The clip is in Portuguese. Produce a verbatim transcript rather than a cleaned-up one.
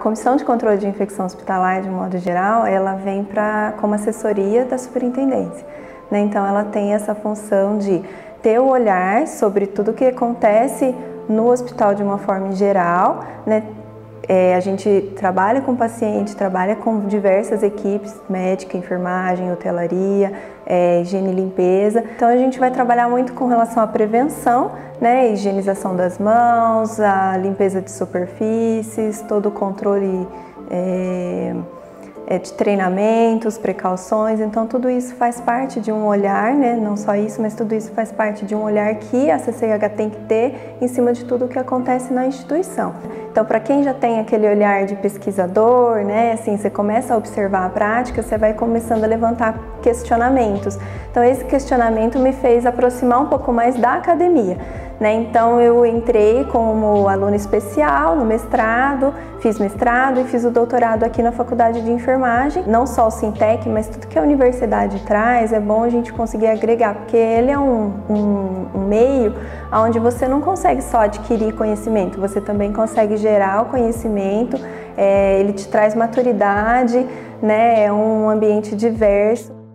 Comissão de Controle de Infecção Hospitalar, de modo geral, ela vem pra, como assessoria da superintendência, né? Então ela tem essa função de ter o olhar sobre tudo o que acontece no hospital de uma forma geral, né? É, a gente trabalha com paciente, trabalha com diversas equipes, médica, enfermagem, hotelaria, é, higiene e limpeza. Então a gente vai trabalhar muito com relação à prevenção, né, higienização das mãos, a limpeza de superfícies, todo o controle é, é, de treinamentos, precauções. Então tudo isso faz parte de um olhar, né, não só isso, mas tudo isso faz parte de um olhar que a C C I H tem que ter em cima de tudo o que acontece na instituição. Então, para quem já tem aquele olhar de pesquisador, né, assim, você começa a observar a prática, você vai começando a levantar questionamentos. Então, esse questionamento me fez aproximar um pouco mais da academia, né? Então, eu entrei como aluna especial no mestrado, fiz mestrado e fiz o doutorado aqui na Faculdade de Enfermagem. Não só o Sintec, mas tudo que a universidade traz, é bom a gente conseguir agregar, porque ele é um, um, um meio onde você não consegue só adquirir conhecimento, você também consegue gerar o conhecimento, é, ele te traz maturidade, né? É um ambiente diverso.